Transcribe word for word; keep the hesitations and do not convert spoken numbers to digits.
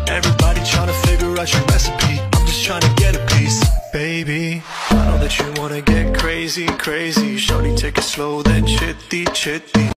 Everybody trying to figure out your recipe, I'm just trying to get a piece. Baby, I know that you wanna get crazy, crazy. Shorty, take it slow, then chitty, chitty.